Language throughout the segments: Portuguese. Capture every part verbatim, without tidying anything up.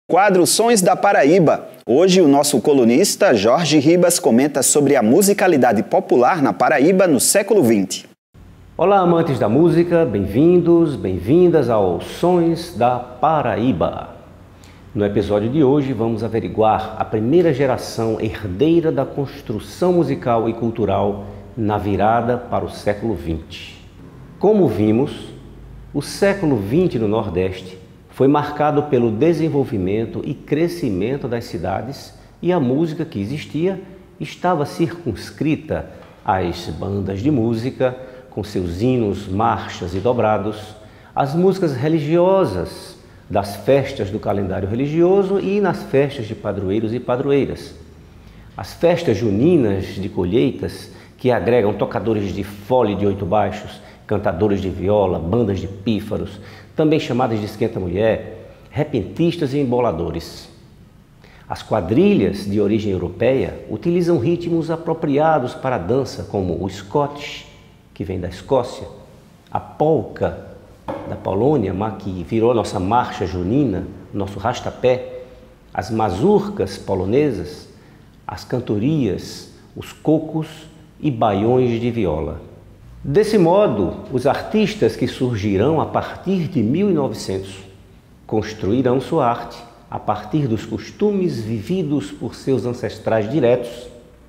Quadro Sons da Paraíba. Hoje o nosso colunista Jorge Ribas comenta sobre a musicalidade popular na Paraíba no século vinte. Olá, amantes da música, bem-vindos, bem-vindas ao Sons da Paraíba. No episódio de hoje vamos averiguar a primeira geração herdeira da construção musical e cultural na virada para o século vinte. Como vimos, o século vinte no Nordeste foi marcado pelo desenvolvimento e crescimento das cidades e a música que existia estava circunscrita às bandas de música, com seus hinos, marchas e dobrados, às músicas religiosas das festas do calendário religioso e nas festas de padroeiros e padroeiras. As festas juninas de colheitas, que agregam tocadores de fole de oito baixos, cantadores de viola, bandas de pífaros, também chamadas de esquenta-mulher, repentistas e emboladores. As quadrilhas de origem europeia utilizam ritmos apropriados para a dança, como o Scottish, que vem da Escócia, a polka da Polônia, que virou nossa marcha junina, nosso rastapé, as mazurcas polonesas, as cantorias, os cocos e baiões de viola. Desse modo, os artistas que surgirão a partir de mil e novecentos construirão sua arte a partir dos costumes vividos por seus ancestrais diretos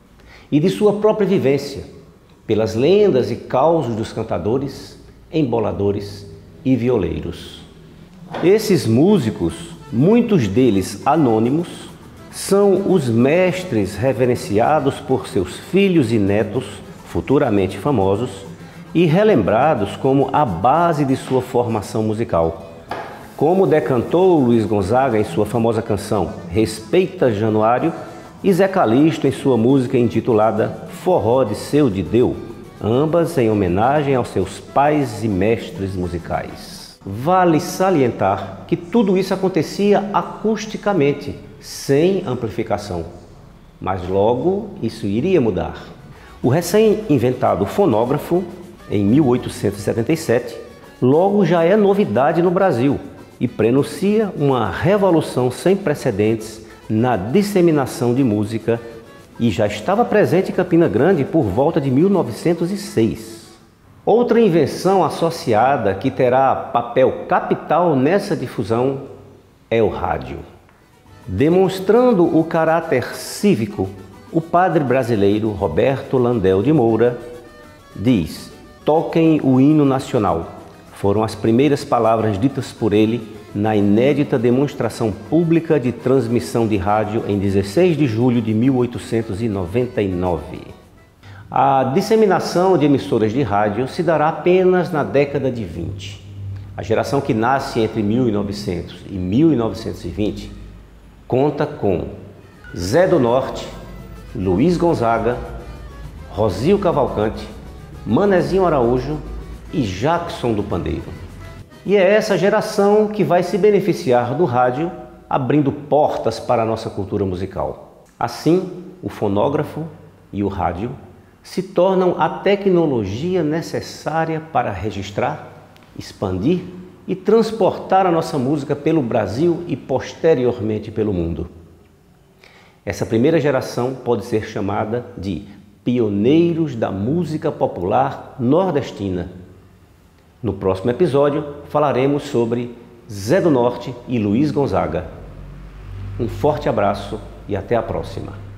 e de sua própria vivência, pelas lendas e causos dos cantadores, emboladores e violeiros. Esses músicos, muitos deles anônimos, são os mestres reverenciados por seus filhos e netos, futuramente famosos, e relembrados como a base de sua formação musical. Como decantou Luiz Gonzaga em sua famosa canção Respeita Januário e Zé Calixto em sua música intitulada Forró de Seu de Deu, ambas em homenagem aos seus pais e mestres musicais. Vale salientar que tudo isso acontecia acusticamente, sem amplificação, mas logo isso iria mudar. O recém-inventado fonógrafo, em mil oitocentos e setenta e sete, logo já é novidade no Brasil e prenuncia uma revolução sem precedentes na disseminação de música e já estava presente em Campina Grande por volta de mil novecentos e seis. Outra invenção associada que terá papel capital nessa difusão é o rádio. Demonstrando o caráter cívico, o padre brasileiro Roberto Landel de Moura diz: "Toquem o hino nacional", foram as primeiras palavras ditas por ele na inédita demonstração pública de transmissão de rádio em dezesseis de julho de mil oitocentos e noventa e nove. A disseminação de emissoras de rádio se dará apenas na década de vinte. A geração que nasce entre mil e novecentos e mil novecentos e vinte conta com Zé do Norte, Luiz Gonzaga, Rosio Cavalcante, Manezinho Araújo e Jackson do Pandeiro. E é essa geração que vai se beneficiar do rádio, abrindo portas para a nossa cultura musical. Assim, o fonógrafo e o rádio se tornam a tecnologia necessária para registrar, expandir e transportar a nossa música pelo Brasil e posteriormente pelo mundo. Essa primeira geração pode ser chamada de pioneiros da música popular nordestina. No próximo episódio falaremos sobre Zé do Norte e Luiz Gonzaga. Um forte abraço e até a próxima.